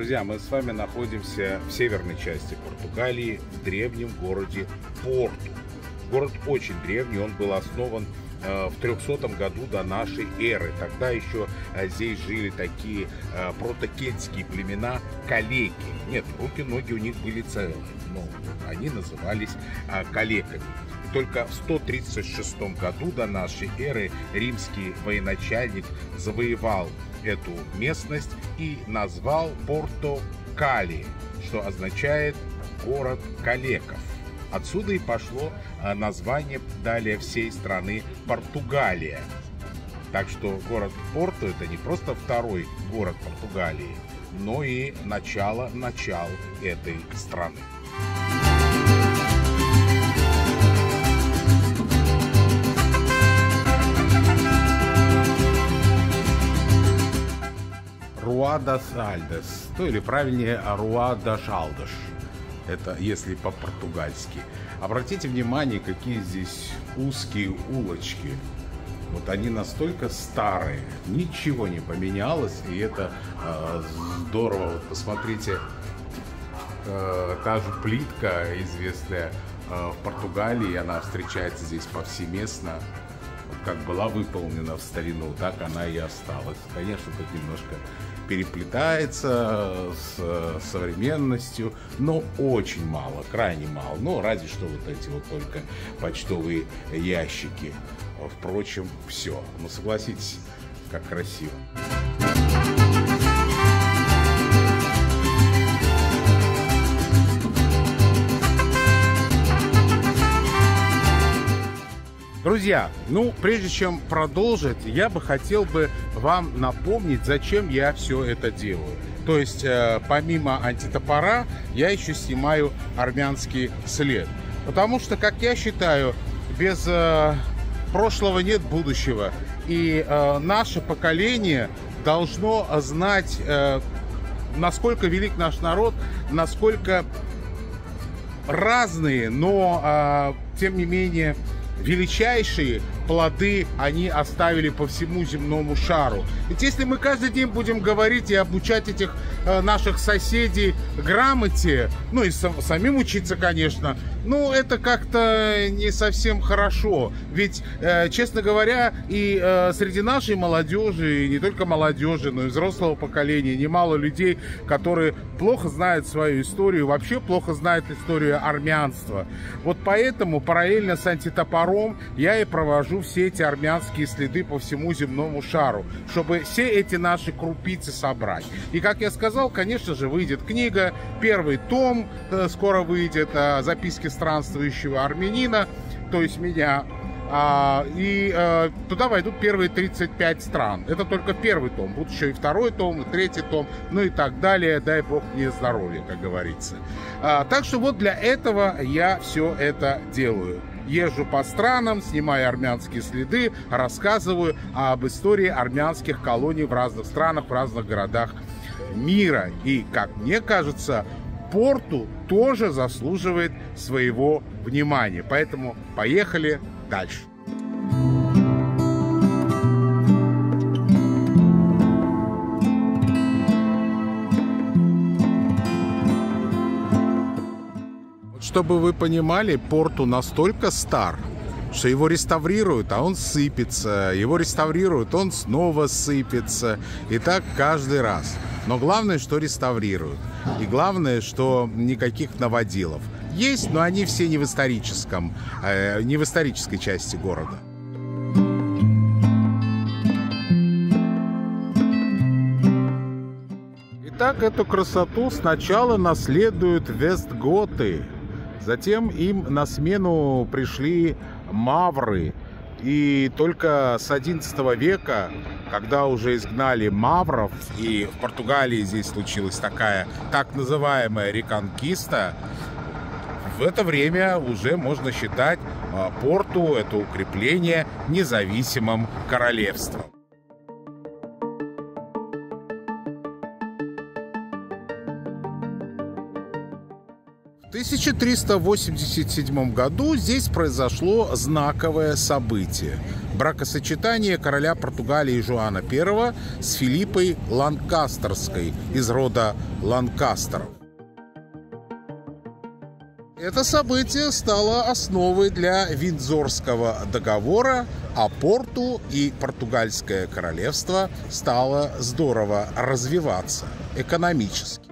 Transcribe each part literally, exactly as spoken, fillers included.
Друзья, мы с вами находимся в северной части Португалии, в древнем городе Порту. Город очень древний, он был основан в трехсотом году до нашей эры. Тогда еще здесь жили такие протокельтские племена калеки. Нет, руки-ноги у них были целые, но они назывались калеками. Только в сто тридцать шестом году до нашей эры римский военачальник завоевал эту местность и назвал Порто-Кали, что означает город калеков. Отсюда и пошло название далее всей страны Португалия. Так что город Порту — это не просто второй город Португалии, но и начало начал этой страны. Руа дас Альдес, ну или правильнее Руа дас Алдеш. Это если по-португальски. Обратите внимание, какие здесь узкие улочки. Вот они настолько старые, ничего не поменялось, и это э, здорово. Вот посмотрите, э, та же плитка, известная э, в Португалии, она встречается здесь повсеместно. Как была выполнена в старину, так она и осталась. Конечно, тут немножко переплетается с современностью, но очень мало, крайне мало. Ну, разве что вот эти вот только почтовые ящики. Впрочем, все. Ну, согласитесь, как красиво. Друзья, ну, прежде чем продолжить, я бы хотел бы вам напомнить, зачем я все это делаю. То есть, э, помимо антитопора, я еще снимаю армянский след. Потому что, как я считаю, без э, прошлого нет будущего. И э, наше поколение должно знать, э, насколько велик наш народ, насколько разные, но, э, тем не менее, величайшие плоды они оставили по всему земному шару. Ведь если мы каждый день будем говорить и обучать этих э, наших соседей грамоте, ну и сам, самим учиться, конечно, ну это как-то не совсем хорошо. Ведь, э, честно говоря, и э, среди нашей молодежи, и не только молодежи, но и взрослого поколения, немало людей, которые плохо знают свою историю, вообще плохо знают историю армянства. Вот поэтому параллельно с антитопором я и провожу все эти армянские следы по всему земному шару, чтобы все эти наши крупицы собрать. И, как я сказал, конечно же, выйдет книга, первый том э, скоро выйдет, э, записки странствующего армянина, то есть меня. А, и а, туда войдут первые тридцать пять стран. Это только первый том. Будут еще и второй том, и третий том, ну и так далее. Дай бог мне здоровья, как говорится. А, так что вот для этого я все это делаю. Езжу по странам, снимаю армянские следы, рассказываю об истории армянских колоний в разных странах, в разных городах мира. И, как мне кажется, Порту тоже заслуживает своего внимания. Поэтому поехали дальше. Чтобы вы понимали, Порту настолько стар, что его реставрируют, а он сыпется. Его реставрируют, он снова сыпется. И так каждый раз. Но главное, что реставрируют. И главное, что никаких наводилов. Есть, но они все не в историческом, э, не в исторической части города. Итак, эту красоту сначала наследуют вестготы. Затем им на смену пришли мавры. И только с одиннадцатого века, когда уже изгнали мавров, и в Португалии здесь случилась такая так называемая реконкиста, в это время уже можно считать Порту, это укрепление, независимым королевством. В В тысяча триста восемьдесят седьмом году здесь произошло знаковое событие – бракосочетание короля Португалии Жуана Первого с Филиппой Ланкастерской из рода Ланкастеров. Это событие стало основой для Виндзорского договора, а Порту и Португальское королевство стало здорово развиваться экономически.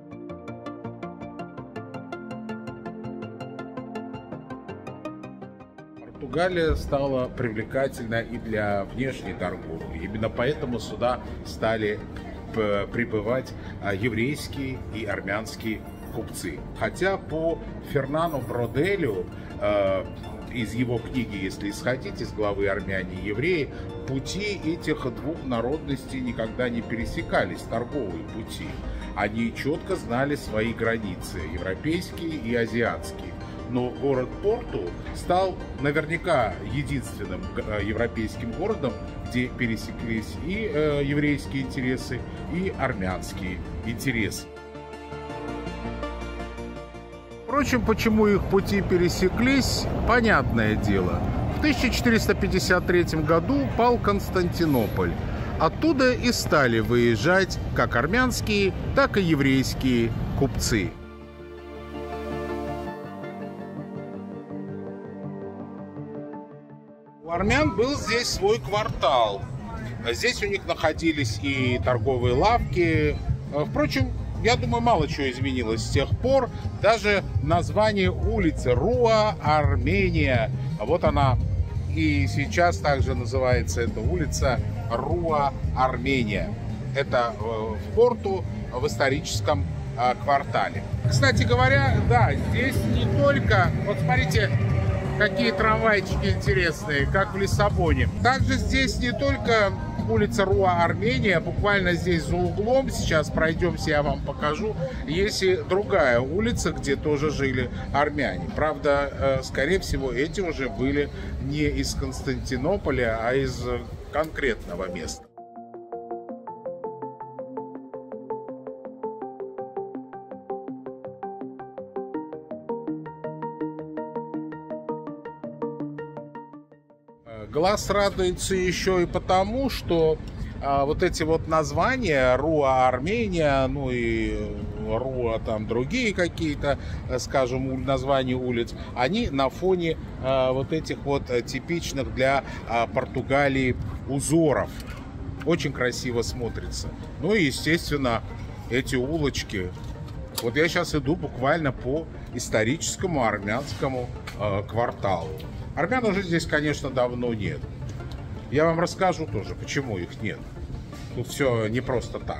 Португалия стала привлекательна и для внешней торговли. Именно поэтому сюда стали прибывать еврейские и армянские купцы. Хотя по Фернану Броделю, э, из его книги, если исходить из главы «Армяне и евреи», пути этих двух народностей никогда не пересекались, торговые пути. Они четко знали свои границы, европейские и азиатские. Но город Порту стал наверняка единственным европейским городом, где пересеклись и э, еврейские интересы, и армянские интересы. Впрочем, почему их пути пересеклись, понятное дело. В тысяча четыреста пятьдесят третьем году пал Константинополь. Оттуда и стали выезжать как армянские, так и еврейские купцы. У армян был здесь свой квартал. Здесь у них находились и торговые лавки. Впрочем, я думаю, мало чего изменилось с тех пор. Даже название улицы Руа Армения. Вот она и сейчас также называется эта улица Руа Армения. Это в Порту, в историческом квартале. Кстати говоря, да, здесь не только... Вот смотрите, какие трамвайчики интересные, как в Лиссабоне. Также здесь не только улица Руа Армения, буквально здесь за углом, сейчас пройдемся, я вам покажу, есть и другая улица, где тоже жили армяне. Правда, скорее всего, эти уже были не из Константинополя, а из конкретного места. Глаз радуется еще и потому, что а, вот эти вот названия Руа Армения, ну и Руа там другие какие-то, скажем, названия улиц, они на фоне а, вот этих вот типичных для а, Португалии узоров. Очень красиво смотрится. Ну и, естественно, эти улочки. Вот я сейчас иду буквально по историческому армянскому а, кварталу. Армян уже здесь, конечно, давно нет. Я вам расскажу тоже, почему их нет. Тут все не просто так.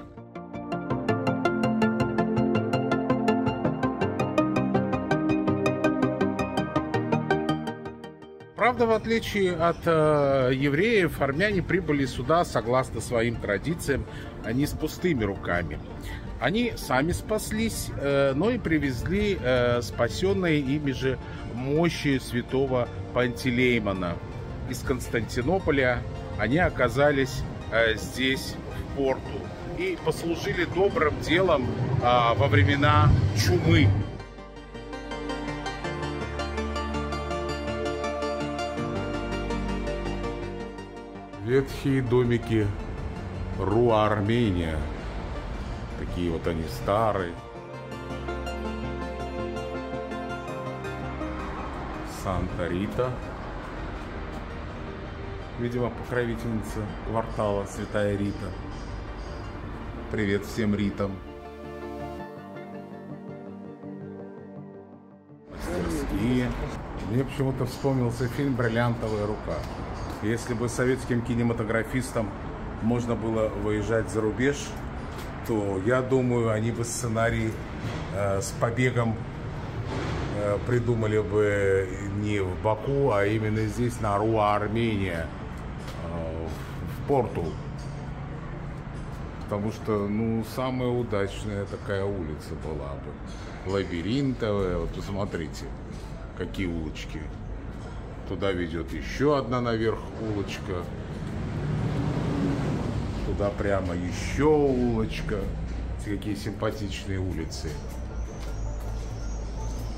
Правда, в отличие от э, евреев, армяне прибыли сюда, согласно своим традициям, не с пустыми руками. Они сами спаслись, э, но и привезли э, спасенные ими же мощи святого Пантелеймона. Из Константинополя они оказались э, здесь, в Порту, и послужили добрым делом э, во времена чумы. Ветхие домики Руа Армения. Такие вот они старые. Санта-Рита. Видимо, покровительница квартала Святая Рита. Привет всем Ритам. Мастерские. Мне почему-то вспомнился фильм «Бриллиантовая рука». Если бы советским кинематографистам можно было выезжать за рубеж, то, я думаю, они бы сценарий э, с побегом э, придумали бы не в Баку, а именно здесь, на Руа Армения, э, в Порту. Потому что, ну, самая удачная такая улица была бы. Лабиринтовая. Вот посмотрите, какие улочки. Туда ведет еще одна наверх улочка. Туда прямо еще улочка. Какие симпатичные улицы.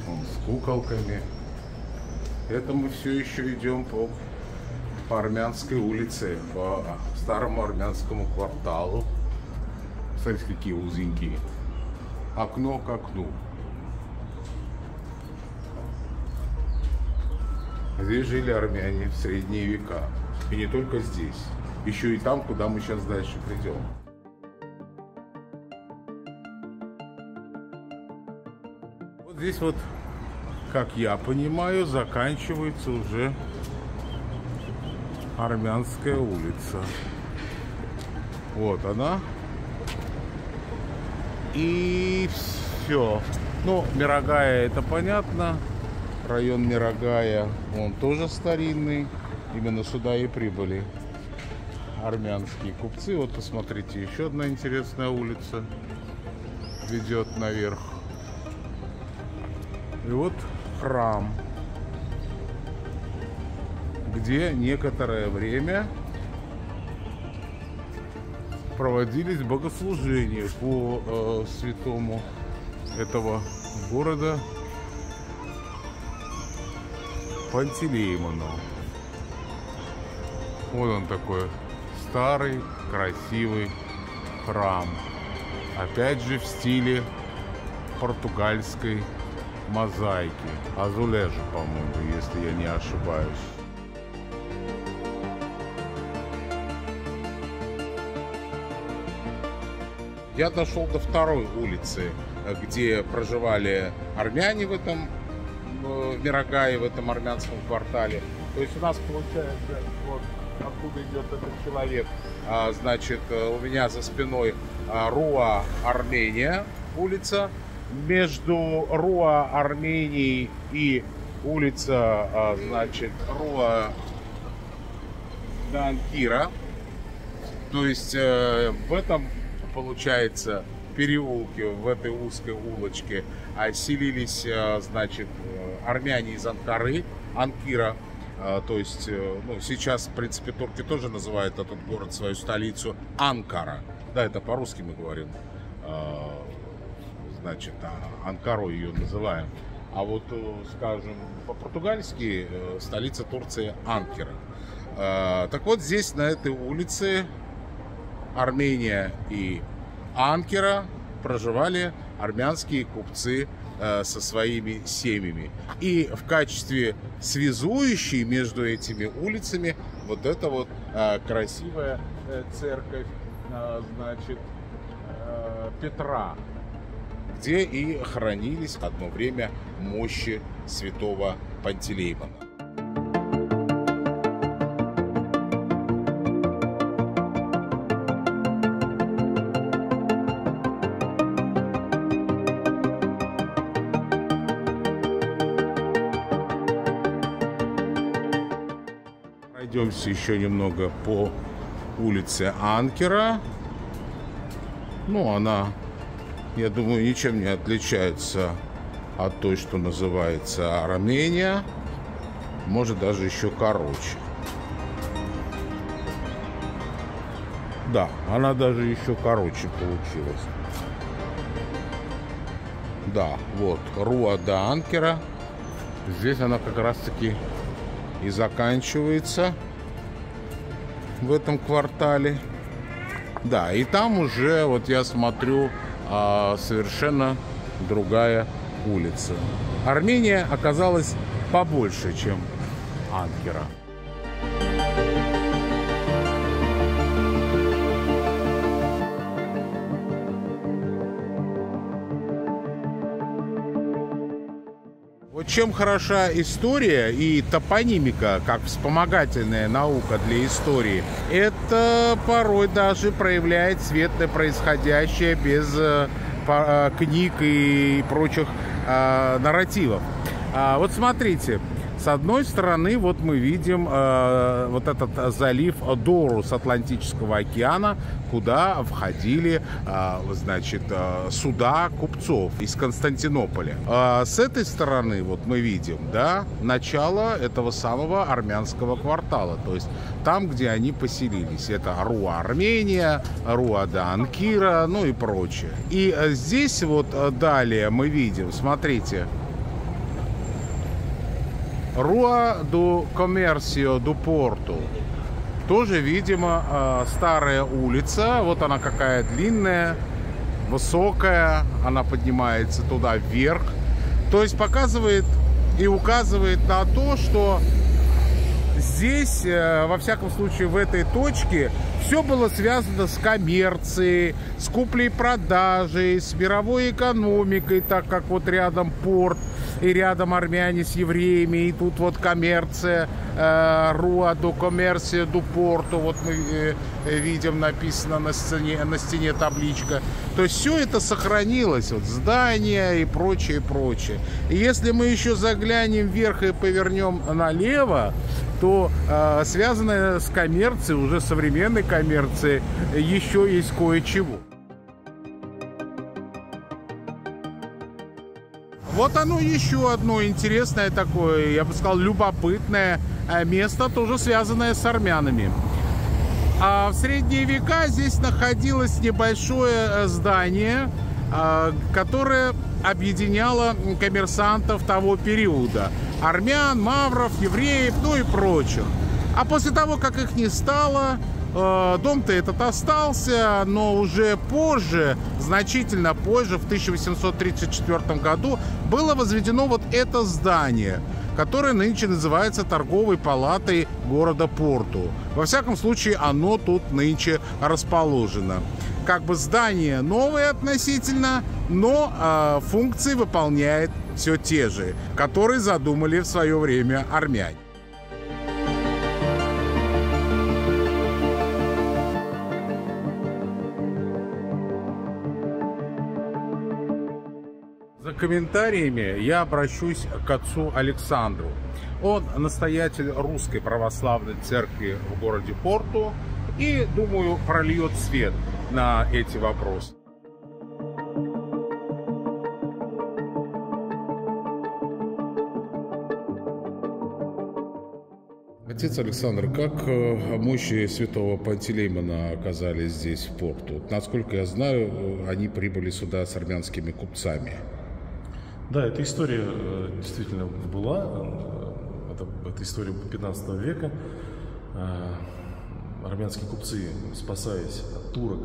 Вон, с куколками. Это мы все еще идем по, по Армянской улице, по старому армянскому кварталу. Смотрите, какие узенькие. Окно к окну. Здесь жили армяне в средние века. И не только здесь. Еще и там, куда мы сейчас дальше придем. Вот здесь вот, как я понимаю, заканчивается уже Армянская улица. Вот она. И все. Ну, Мирагая, это понятно. Район Мирагая, он тоже старинный. Именно сюда и прибыли армянские купцы. Вот посмотрите, еще одна интересная улица ведет наверх. И вот храм, где некоторое время проводились богослужения по э, святому этого города Пантелеймону. Вот он такой старый, красивый храм. Опять же в стиле португальской мозаики. Азулежи, по-моему, если я не ошибаюсь. Я дошел до второй улицы, где проживали армяне в этом в Мирагае, в этом армянском квартале. То есть у нас получается, вот откуда идет этот человек, а, значит, у меня за спиной а, Руа Армения улица. Между Руа Арменией и улица, а, значит, Руа Данкира. То есть э, в этом, получается, переулке, в этой узкой улочке селились, значит, армяне из Анкары, Анкира. То есть, ну, сейчас, в принципе, турки тоже называют этот город, свою столицу, Анкара. Да, это по-русски мы говорим. Значит, Анкару ее называем. А вот, скажем, по-португальски столица Турции Анкара. Так вот, здесь, на этой улице, Армения и Анкара, проживали армянские купцы э, со своими семьями. И в качестве связующей между этими улицами вот эта вот э, красивая э, церковь, э, значит, э, Петра, где и хранились одно время мощи святого Пантелеймона. Пройдемся еще немного по улице Анкара. Ну, она, я думаю, ничем не отличается от той, что называется Армения. Может, даже еще короче. Да, она даже еще короче получилась. Да, вот, Руа да Анкара. Здесь она как раз-таки и заканчивается в этом квартале. Да, и там уже, вот я смотрю, совершенно другая улица. Армения оказалась побольше, чем Анкара. Вот чем хороша история и топонимика, как вспомогательная наука для истории, это порой даже проявляет светлое происходящее без э, по, э, книг и прочих э, нарративов. А, вот смотрите, с одной стороны, вот мы видим э, вот этот залив Дору с Атлантического океана, куда входили, э, значит, э, суда купцов из Константинополя. А с этой стороны, вот мы видим, да, начало этого самого армянского квартала, то есть там, где они поселились. Это Руа Армения, Руа да Анкара, ну и прочее. И здесь вот далее мы видим, смотрите, Руа до Коммерсио до Порту. Тоже, видимо, старая улица. Вот она какая длинная, высокая. Она поднимается туда вверх. То есть показывает и указывает на то, что здесь, во всяком случае, в этой точке, все было связано с коммерцией, с куплей-продажей, с мировой экономикой, так как вот рядом порт, и рядом армяне с евреями, и тут вот коммерция, Руа до Коммерсио до Порту, вот мы э, видим, написано на стене, на стене табличка. То есть все это сохранилось, вот здания и прочее, прочее. И если мы еще заглянем вверх и повернем налево, то э, связанное с коммерцией, уже современной коммерцией, еще есть кое-чего. Вот оно еще одно интересное такое, я бы сказал, любопытное место, тоже связанное с армянами. А в средние века здесь находилось небольшое здание, которое объединяло коммерсантов того периода. Армян, мавров, евреев, ну и прочих. А после того, как их не стало, дом-то этот остался, но уже позже, значительно позже, в тысяча восемьсот тридцать четвёртом году, было возведено вот это здание, которое нынче называется торговой палатой города Порту. Во всяком случае, оно тут нынче расположено. Как бы здание новое относительно, но э, функции выполняет все те же, которые задумали в свое время армяне. За комментариями я обращусь к отцу Александру. Он настоятель Русской Православной Церкви в городе Порту и, думаю, прольет свет на эти вопросы. Отец Александр, как мощи святого Пантелеймона оказались здесь, в Порту? Насколько я знаю, они прибыли сюда с армянскими купцами. Да, эта история действительно была. Это, это история пятнадцатого века. Армянские купцы, спасаясь от турок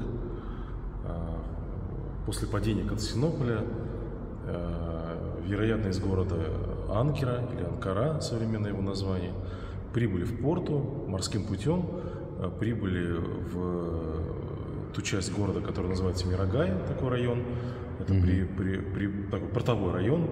после падения Константинополя, вероятно, из города Анкера или Анкара, современное его название, прибыли в Порту морским путем, прибыли в ту часть города, которая называется Мирагай, такой район. Это mm-hmm. при, при, при, такой портовой район,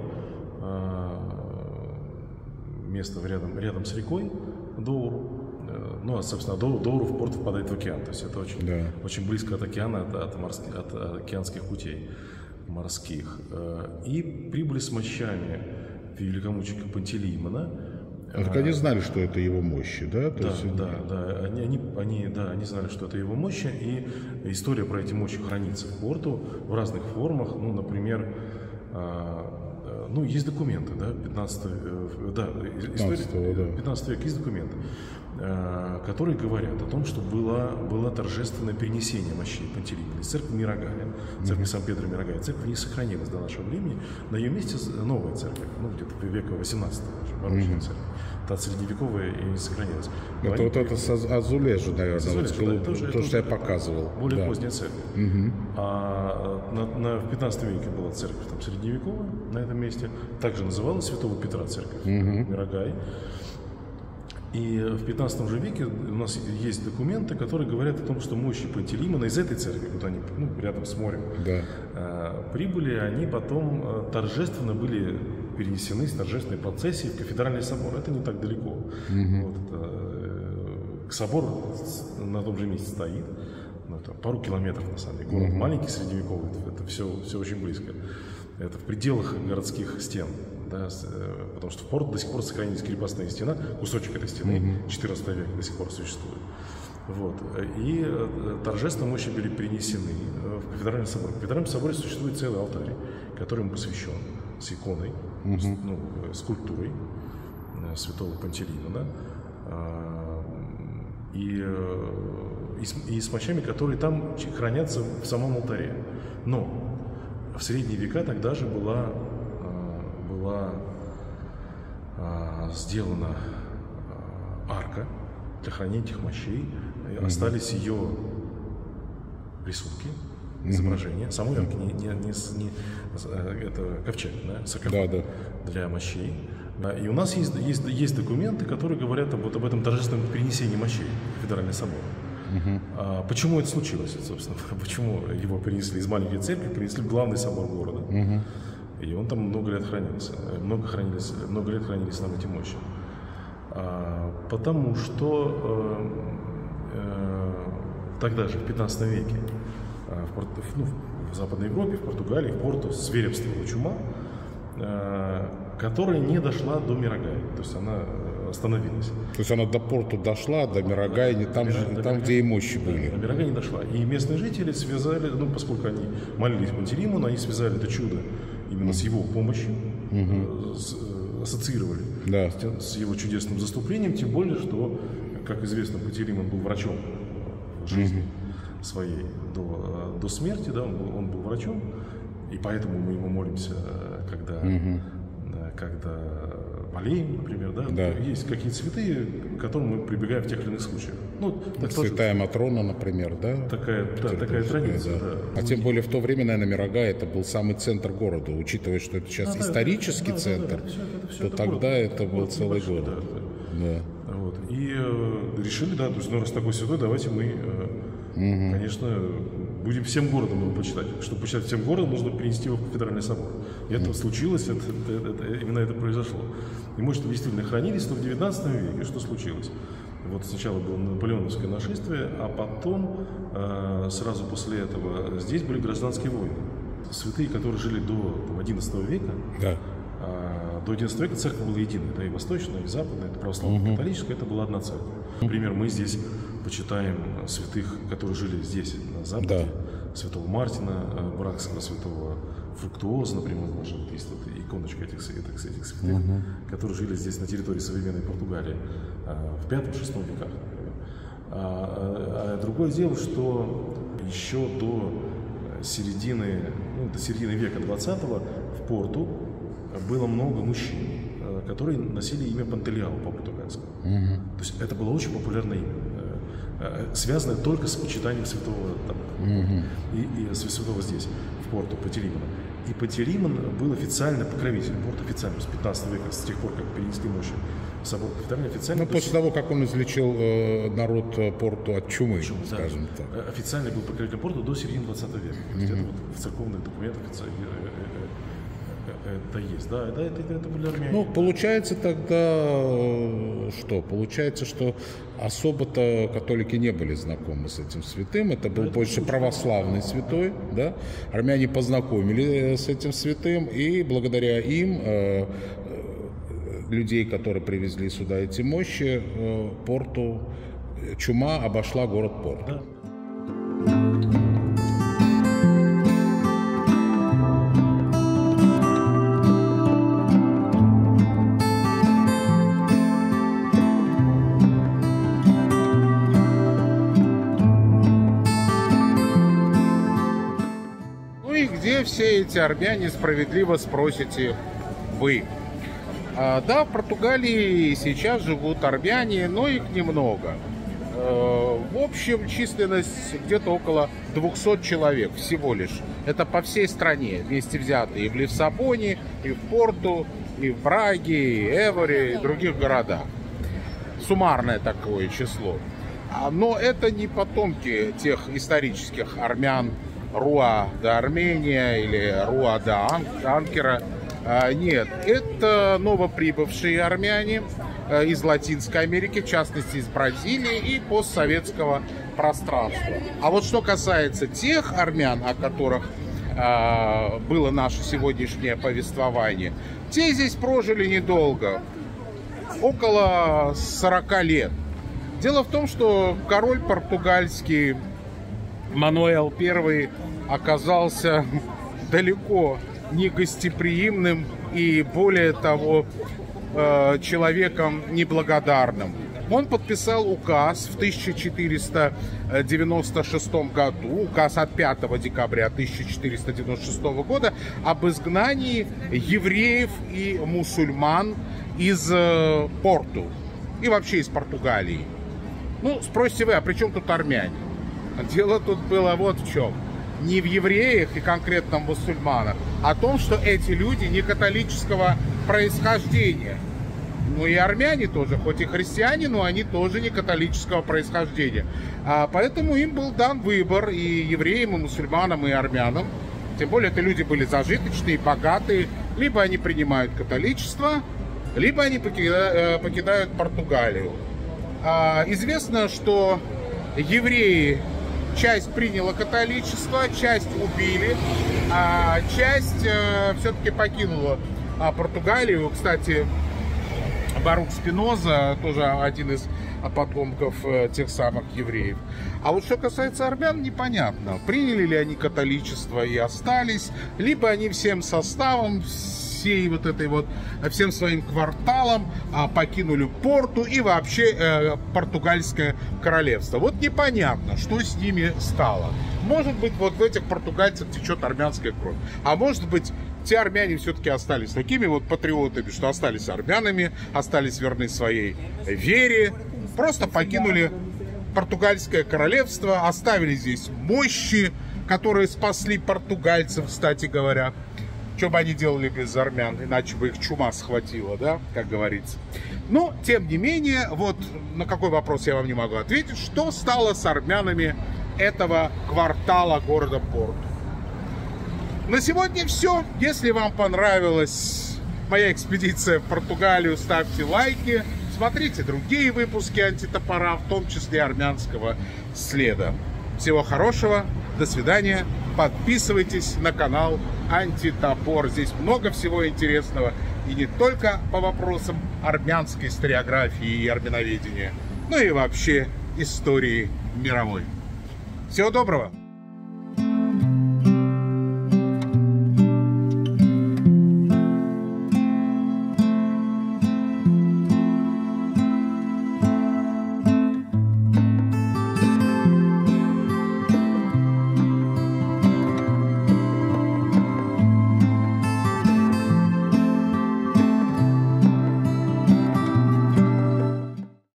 место рядом, рядом с рекой Доуру. Ну, а, собственно, Доуру в порт впадает в океан. То есть это очень, да. очень близко от океана, от, от, морских, от океанских путей морских. И прибыли с мощами великомученика Пантелеймона. А так они знали, что это его мощи, да? То да, есть... да, да. Они, они, они, да, они знали, что это его мощи, и история про эти мощи хранится в Порту в разных формах. Ну, например, ну, есть документы, да, пятнадцатого, да, история, да. пятнадцатого века есть документы, которые говорят о том, что было, было торжественное перенесение мощей Пантелеймона из церкви Мирагая, церкви Сан-Педро Мирагая. Церковь не сохранилась до нашего времени, на ее месте новая церковь, ну, где-то века восемнадцатого, барочная церковь. Та средневековая и не сохранилась. Это вот это с Азулежа, наверное, Азулежа, вот, да, то, тоже, что тоже, я показывал. Более да. поздняя церковь. Угу. А на, на, в пятнадцатом веке была церковь там, средневековая на этом месте. Также называлась Святого Петра церковь, угу. Мирагай. И в пятнадцатом же веке у нас есть документы, которые говорят о том, что мощи Пантелеймона из этой церкви, куда они, ну, рядом с морем, да. э, прибыли, они потом э, торжественно были перенесены с торжественной процессии в кафедральный собор. Это не так далеко. Mm-hmm. Вот это, э, собор на том же месте стоит. Ну, это пару километров, на самом деле. Город mm-hmm. маленький, средневековый. Это все, все очень близко. Это в пределах городских стен. Да, потому что в Порту до сих пор сохранилась крепостная стена, кусочек этой стены, mm-hmm. четырнадцатого века до сих пор существует. Вот. И торжественно мощи были перенесены в кафедральный собор. В кафедральном соборе существует целый алтарь, который ему посвящен, с иконой, mm-hmm. с, ну, скульптурой святого Пантелеймона, и, и, с, и с мощами, которые там хранятся в самом алтаре. Но в средние века тогда же была была сделана арка для хранения этих мощей. Mm-hmm. Остались ее рисунки, изображения. Mm-hmm. Самой арки не, не, не, не это ковчег, да, саркофаг, да, да. Для мощей. И у нас есть, есть, есть документы, которые говорят об, вот, об этом торжественном перенесении мощей в Кафедральный собор. Uh-huh. А почему это случилось, собственно? Почему его перенесли из маленькой церкви, перенесли в главный собор города? Uh-huh. И он там много лет хранился. Много, хранились, много лет хранились там эти мощи. А, потому что э, э, тогда же, в пятнадцатом веке, э, в, Порт, ну, в Западной Европе, в Португалии, в Порту свирепствовала чума, э, которая не дошла до Мирагаи. То есть она остановилась. То есть она до Порту дошла, до Мирагаи, не там, Мира, же, там где и мощи были. До Мирагаи не дошла. И местные жители связали, ну, поскольку они молились Пантелеймону, они связали это чудо именно mm-hmm. с его помощью, mm-hmm. с, ассоциировали да. с, с его чудесным заступлением, тем более, что, как известно, Пантелеймон был врачом в жизни mm-hmm. своей до, до смерти, да, он был, он был врачом, и поэтому мы ему молимся, когда, mm-hmm. да, когда болеем, например, да? Да. Есть какие-то святые, к которым мы прибегаем в тех или иных случаях. Ну, так Святая Матрона, например, да? Такая, да, такая традиция, да. да. А тем более в то время, наверное, Мирагай это был самый центр города, учитывая, что это сейчас да, исторический да, центр, да, да, да. Это все, это все, то это тогда город. Это был вот, целый город. Да, да. Да. Вот. И э, решили, да, то есть, ну, раз такой святой, давайте мы, э, угу. конечно, будем всем городом его почитать. Чтобы почитать всем городом, нужно перенести его в Кафедральный собор. И это mm. случилось, это, это, это, именно это произошло. И мощи действительно хранились, но в девятнадцатом веке что случилось? Вот сначала было наполеоновское нашествие, а потом, э, сразу после этого, здесь были гражданские войны. Святые, которые жили до там, одиннадцатого века, да. э, до одиннадцатого века церковь была единая, да, и восточная, и западная, это православная, католическая, это была одна церковь. Например, мы здесь почитаем святых, которые жили здесь, на Западе, да. святого Мартина Бракского, святого Фруктуоза, например, даже вот есть вот иконочка этих, этих, этих святых, угу. которые жили здесь на территории современной Португалии в пятом-шестом веках. А, а другое дело, что еще до середины, ну, до середины века двадцатого в Порту было много мужчин, которые носили имя Пантелеау по-португальски. Угу. То есть это было очень популярное имя, связанное только с почитанием святого там, угу. и, и святого здесь, в Порту, Пантелеймона. И Пантелеймон был официально покровителем Порта, официально, с пятнадцатого века, с тех пор, как перенесли мощи в собор Кафедральный, официально. Ну, после есть... того, как он излечил э, народ Порту от чумы, Чум, скажем да. так. Официально был покровителем Порта до середины двадцатого века. Mm-hmm. То есть это вот в церковных документах это есть, да, да, это, это были армяне. Ну, получается тогда, что? Получается, что особо-то католики не были знакомы с этим святым, это был это больше православный святой, да? Армяне познакомили с этим святым, и благодаря им, э, людей, которые привезли сюда эти мощи, э, Порту, чума обошла город Порт. Да. Где все эти армяне, справедливо спросите вы? А, да, в Португалии сейчас живут армяне, но их немного. А, в общем, численность где-то около двухсот человек всего лишь. Это по всей стране вместе взятые. И в Лиссабоне, и в Порту, и в Браге, и Эворе, и других городах. Суммарное такое число. А, но это не потомки тех исторических армян, Руа да Армения или Руа да Анкера. А, нет, это новоприбывшие армяне а, из Латинской Америки, в частности из Бразилии и постсоветского пространства. А вот что касается тех армян, о которых а, было наше сегодняшнее повествование, те здесь прожили недолго, около сорока лет. Дело в том, что король португальский Мануэл Первый оказался далеко не гостеприимным и, более того, человеком неблагодарным. Он подписал указ в тысяча четыреста девяносто шестом году, указ от пятого декабря тысяча четыреста девяносто шестого года об изгнании евреев и мусульман из Порту и вообще из Португалии. Ну, спросите вы, а при чем тут армяне? Дело тут было вот в чем. Не в евреях и конкретно мусульманах, а о том, что эти люди не католического происхождения. Ну и армяне тоже, хоть и христиане, но они тоже не католического происхождения. А поэтому им был дан выбор и евреям, и мусульманам, и армянам. Тем более это люди были зажиточные, богатые. Либо они принимают католичество, либо они покидают Португалию. А, известно, что евреи, часть приняла католичество, часть убили, а часть э, все-таки покинула а, Португалию. Кстати, Барух Спиноза тоже один из потомков э, тех самых евреев. А вот что касается армян, непонятно, приняли ли они католичество и остались, либо они всем составом, всей вот этой вот, всем своим кварталом а, покинули Порту и вообще э, португальское королевство. Вот непонятно, что с ними стало. Может быть, вот в этих португальцах течет армянская кровь. А может быть, те армяне все-таки остались такими вот патриотами, что остались армянами, остались верны своей вере, просто покинули португальское королевство, оставили здесь мощи, которые спасли португальцев, кстати говоря. Что бы они делали без армян, иначе бы их чума схватила, да, как говорится. Но, тем не менее, вот на какой вопрос я вам не могу ответить, что стало с армянами этого квартала города Порту. На сегодня все. Если вам понравилась моя экспедиция в Португалию, ставьте лайки, смотрите другие выпуски Антитопора, в том числе армянского следа. Всего хорошего, до свидания. Подписывайтесь на канал Антитопор. Здесь много всего интересного. И не только по вопросам армянской историографии и армяноведения, но и вообще истории мировой. Всего доброго!